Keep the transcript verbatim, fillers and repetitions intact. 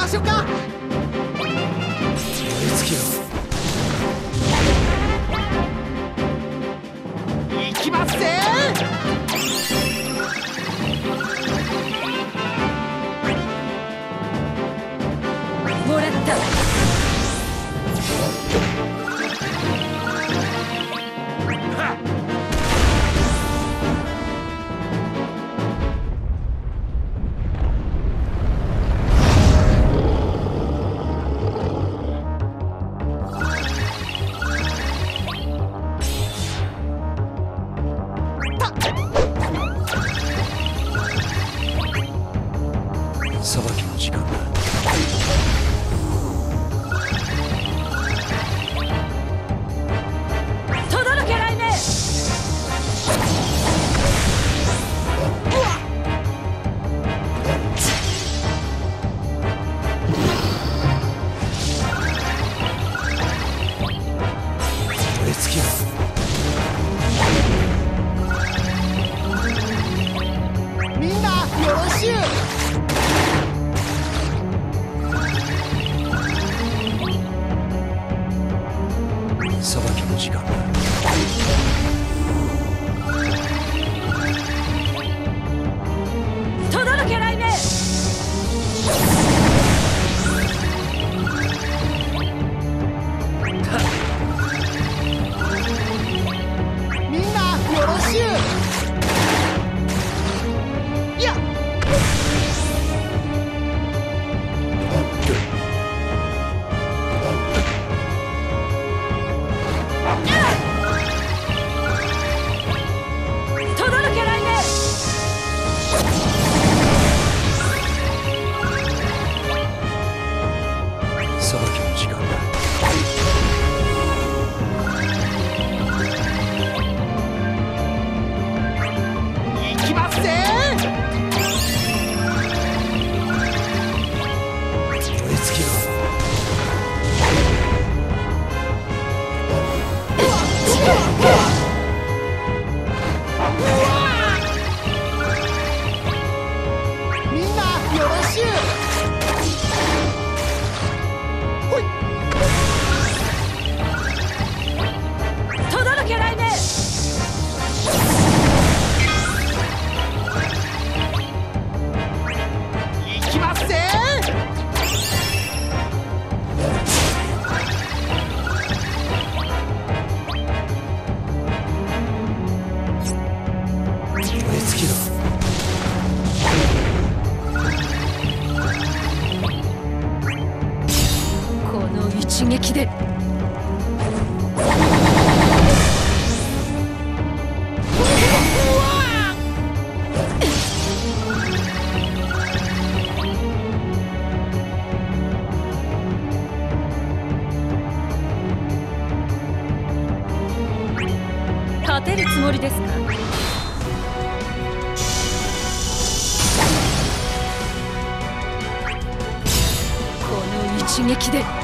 ましょうか。 燃え尽きろ。 いきますぜ。 もらった。 裁きの時間だ。 轟け雷鳴。 燃え尽きろ。 みんなよろしゅう。 裁きの時間だ。 轟け雷鳴。 みんなよろしゅう。いや轟け雷鳴。 裁きの時間だ。 いきますぜ。 燃え尽きろ。 みんなよろしゅう。ほい。 轟け雷鳴。 いきますぜ。 燃え尽きろ。 この一撃で。勝てるつもりですか。この一撃で。